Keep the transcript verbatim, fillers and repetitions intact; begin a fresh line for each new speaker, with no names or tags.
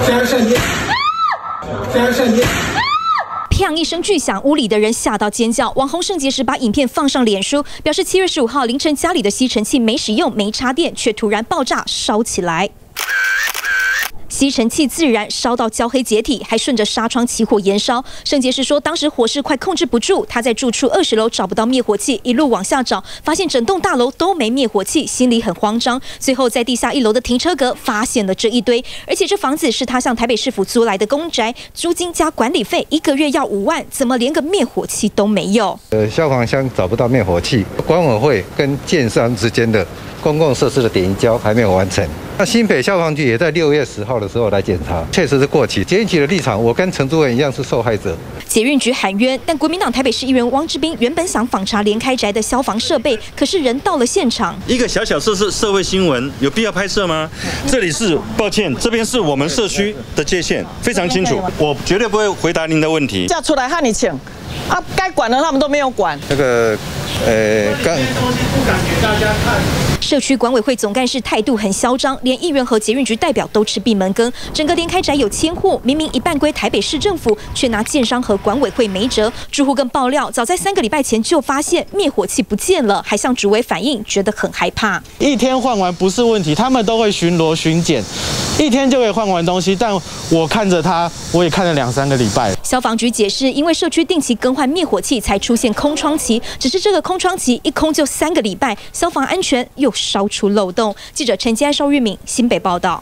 非常善念，非常善念。
砰一声巨响，屋里的人吓到尖叫。网红圣结石把影片放上脸书，表示七月十五号凌晨家里的吸尘器没使用、没插电，却突然爆炸烧起来。 吸尘器自燃，烧到焦黑解体，还顺着纱窗起火延烧。圣结石说，当时火势快控制不住，他在住处二十楼找不到灭火器，一路往下找，发现整栋大楼都没灭火器，心里很慌张。最后在地下一楼的停车格发现了这一堆，而且这房子是他向台北市府租来的公宅，租金加管理费一个月要五万，怎么连个灭火器都没有？
呃，消防箱找不到灭火器，管委会跟建商之间的公共设施的点移交还没有完成。 那新北消防局也在六月十号的时候来检查，确实是过期。捷运局的立场，我跟陈主任一样是受害者。
捷运局喊冤，但国民党台北市议员汪志斌原本想访查连开宅的消防设备，可是人到了现场，
一个小小社社社会新闻，有必要拍摄吗？这里是抱歉，这边是我们社区的界限，非常清楚，我绝对不会回答您的问题。
叫出来和你请啊，该管的他们都没有管。
那个，呃，刚。
社区管委会总干事态度很嚣张，连议员和捷运局代表都吃闭门羹。整个连开宅有千户，明明一半归台北市政府，却拿建商和管委会没辙。住户更爆料，早在三个礼拜前就发现灭火器不见了，还向主委反映，觉得很害怕。
一天换完不是问题，他们都会巡逻巡检，一天就可以换完东西。但我看着他，我也看了两三个礼拜。
消防局解释，因为社区定期更换灭火器，才出现空窗期。只是这个空窗期一空就三个礼拜，消防安全又烧出漏洞。记者陈基安、邵玉敏新北报道。